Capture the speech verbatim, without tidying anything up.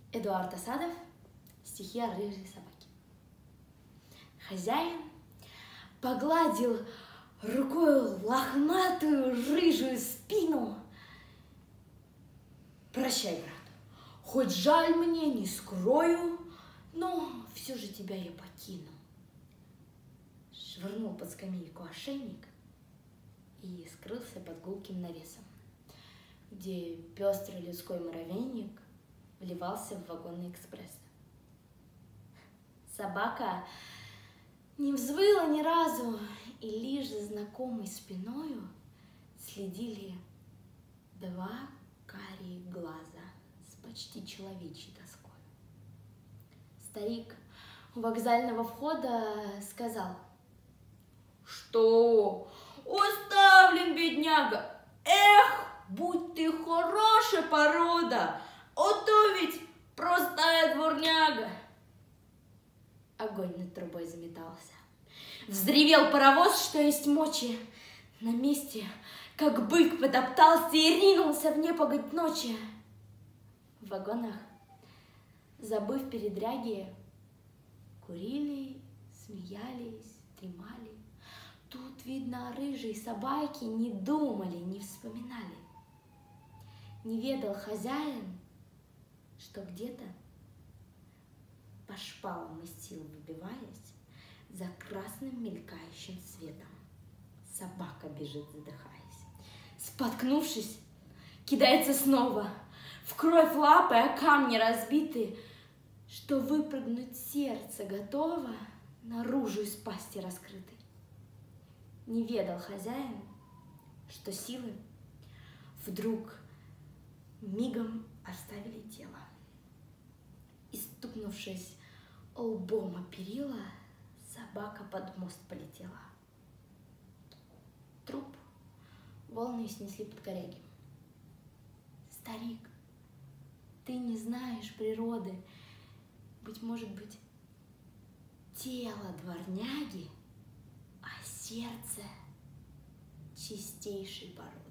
Эдуард Асадов. Стихи о рыжей собаке. Хозяин погладил рукой лохматую рыжую спину. Прощай, брат, хоть жаль мне, не скрою, но все же тебя я покину. Швырнул под скамейку ошейник и скрылся под гулким навесом, где пестрый людской муравейник вливался в вагонный экспресс. Собака не взвыла ни разу, и лишь за знакомой спиною следили два карие глаза с почти человечьей тоской. Старик у вокзального входа сказал: «Что, оставлен, бедняга? Эх, будь ты хорошая порода, а то ведь простая дворняга!» Огонь над трубой заметался. Взревел паровоз, что есть мочи. На месте, как бык, потоптался и ринулся в непогодь ночи. В вагонах, забыв передряги, курили, смеялись, дремали. Тут, видно, о рыжей собаке не думали, не вспоминали. Не ведал хозяин, что где-то по шпалам из сил выбиваясь, за красным мелькающим светом собака бежит, задыхаясь. Споткнувшись, кидается снова, в кровь лапы, о камни разбиты, что выпрыгнуть сердце готово наружу из пасти раскрытой. Не ведал хозяин, что силы вдруг мигом оставили тело. И, стукнувшись лбом о перила, собака под мост полетела. Труп волны снесли под коряги. Старик, ты не знаешь природы, быть может быть, тело дворняги, а сердце чистейшей породы.